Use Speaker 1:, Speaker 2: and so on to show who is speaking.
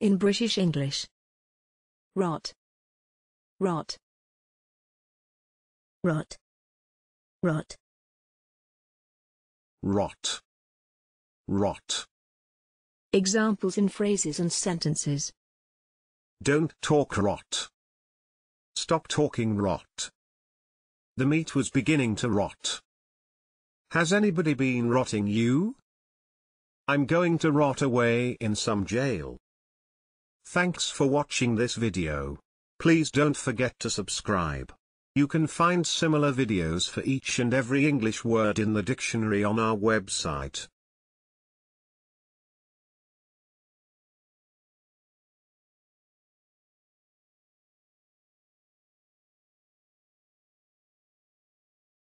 Speaker 1: In British English. Rot. Rot. Rot. Rot.
Speaker 2: Rot. Rot.
Speaker 1: Examples in phrases and sentences.
Speaker 2: Don't talk rot. Stop talking rot. The meat was beginning to rot. Has anybody been rotting you? I'm going to rot away in some jail. Thanks for watching this video. Please don't forget to subscribe. You can find similar videos for each and every English word in the dictionary on our website.